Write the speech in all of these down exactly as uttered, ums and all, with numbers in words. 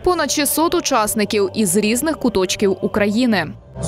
Понад шістсот учасників із різних куточків України.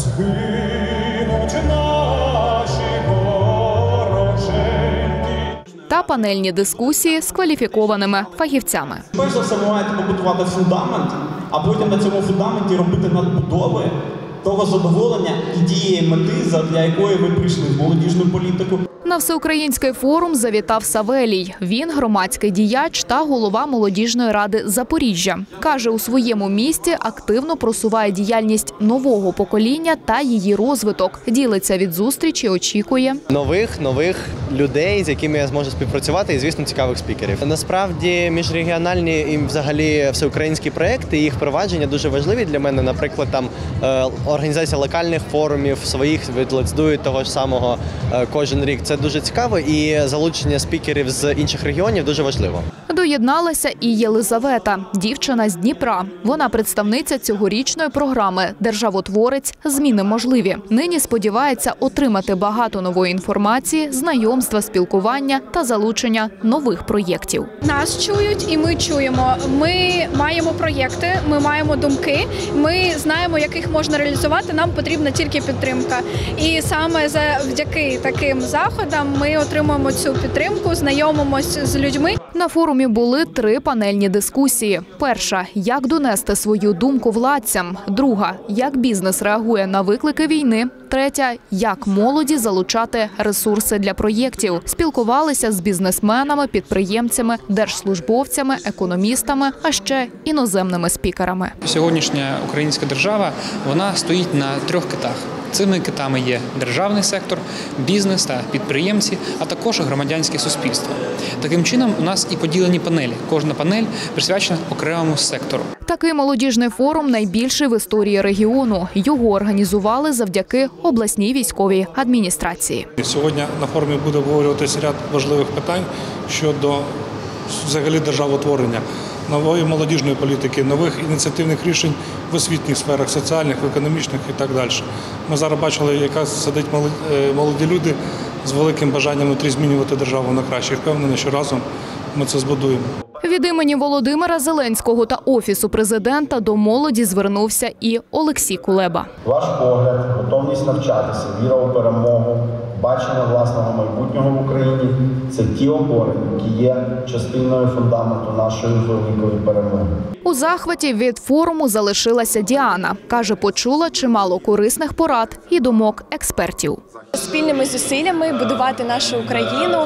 Та панельні дискусії з кваліфікованими фахівцями. Перш за все, ви маєте побудувати фундамент, а потім на цьому фундаменті робити надбудови того задоволення і тієї мети, задля якої ви прийшли в молодіжну політику. На всеукраїнський форум завітав Савелій. Він громадський діяч та голова молодіжної ради Запоріжжя. Каже, у своєму місті активно просуває діяльність нового покоління та її розвиток. Ділиться від зустрічі, очікує нових, нових людей, з якими я зможу співпрацювати, і, звісно, цікавих спікерів. Насправді, міжрегіональні і взагалі всеукраїнські проекти, їх впровадження дуже важливі для мене. Наприклад, там організація локальних форумів, своїх від Let's Do It, того ж самого кожен рік. Це дуже цікаво, і залучення спікерів з інших регіонів дуже важливо. Доєдналася і Єлизавета, дівчина з Дніпра. Вона представниця цьогорічної програми «Державотворець. Зміни можливі». Нині сподівається отримати багато нової інформації, знайомства, спілкування та залучення нових проєктів. Нас чують і ми чуємо. Ми маємо проєкти, ми маємо думки, ми знаємо, як їх можна реалізувати, нам потрібна тільки підтримка. І саме завдяки таким заходам ми отримуємо цю підтримку, знайомимося з людьми. На форумі були три панельні дискусії. Перша – як донести свою думку владцям. Друга – як бізнес реагує на виклики війни. Третя – як молоді залучати ресурси для проєктів. Спілкувалися з бізнесменами, підприємцями, держслужбовцями, економістами, а ще іноземними спікерами. Сьогоднішня українська держава, вона стоїть на трьох китах. Цими китами є державний сектор, бізнес та підприємці, а також громадянське суспільство. Таким чином, у нас і поділені панелі. Кожна панель присвячена окремому сектору. Такий молодіжний форум найбільший в історії регіону. Його організували завдяки обласній військовій адміністрації. Сьогодні на форумі буде обговорюватися ряд важливих питань щодо взагалі державотворення, нової молодіжної політики, нових ініціативних рішень в освітніх сферах, соціальних, економічних і так далі. Ми зараз бачили, яка сидить молоді люди з великим бажанням внутрі змінювати державу на краще. Впевнений, що разом ми це збудуємо. Від імені Володимира Зеленського та Офісу президента до молоді звернувся і Олексій Кулеба. Ваш погляд, готовність навчатися, віра у перемогу, бачення власного майбутнього в Україні – це ті опори, які є частиною фундаменту нашої великої перемоги. У захваті від форуму залишилася Діана. Каже, почула чимало корисних порад і думок експертів. Спільними зусиллями будувати нашу Україну,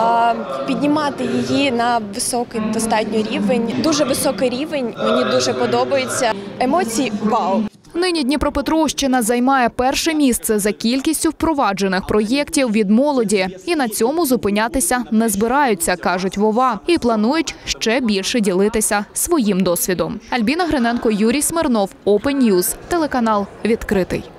піднімати її на високий достатньо рівень. Дуже високий рівень, мені дуже подобається. Емоції – вау! Нині Дніпропетровщина займає перше місце за кількістю впроваджених проєктів від молоді. І на цьому зупинятися не збираються, кажуть в ОВА. І планують ще більше ділитися своїм досвідом. Альбіна Гриненко, Юрій Смирнов, Open News, телеканал «Відкритий».